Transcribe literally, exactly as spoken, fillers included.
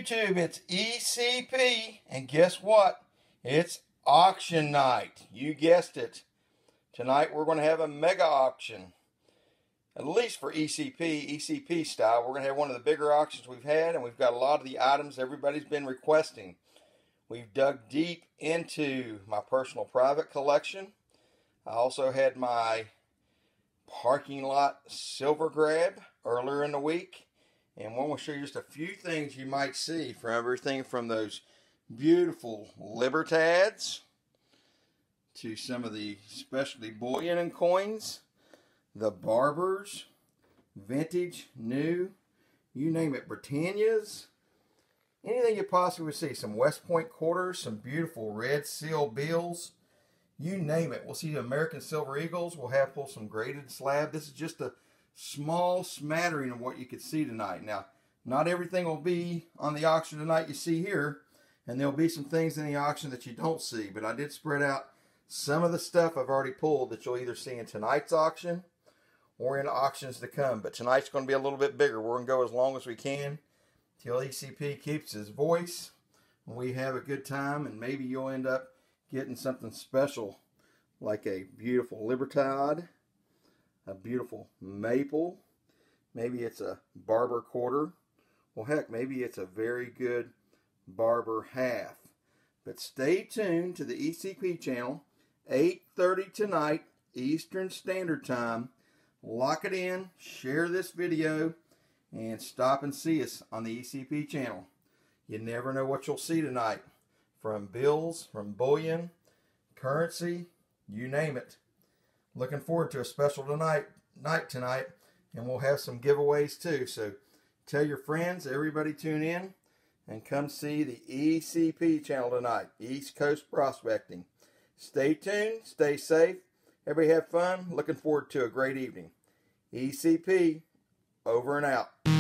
YouTube, it's E C P, and guess what? It's auction night. You guessed it. Tonight we're going to have a mega auction. At least for E C P, E C P style. We're going to have one of the bigger auctions we've had, and we've got a lot of the items everybody's been requesting. We've dug deep into my personal private collection. I also had my parking lot silver grab earlier in the week. And I want to show you just a few things you might see from everything from those beautiful LIBERTADS to some of the specialty bullion and coins, the BARBERS, vintage, new, you name it, Britannias, anything you possibly see. Some West Point quarters, some beautiful red seal bills, you name it. We'll see American Silver Eagles. We'll have pull some graded slab. This is just a small smattering of what you could see tonight. Now, not everything will be on the auction tonight you see here, and there'll be some things in the auction that you don't see, but I did spread out some of the stuff I've already pulled that you'll either see in tonight's auction or in auctions to come. But tonight's going to be a little bit bigger. We're going to go as long as we can till E C P keeps his voice, and we have a good time, and maybe you'll end up getting something special like a beautiful LIBERTAD, a beautiful maple, maybe it's a barber quarter, well heck, maybe it's a very good barber half. But stay tuned to the E C P channel, eight thirty tonight Eastern Standard Time. Lock it in, share this video, and stop and see us on the E C P channel. You never know what you'll see tonight, from bills, from bullion, currency, you name it. Looking forward to a special tonight, night tonight, and we'll have some giveaways too. So tell your friends, everybody tune in, and come see the E C P channel tonight, East Coast Prospecting. Stay tuned, stay safe, everybody have fun. Looking forward to a great evening. E C P, over and out.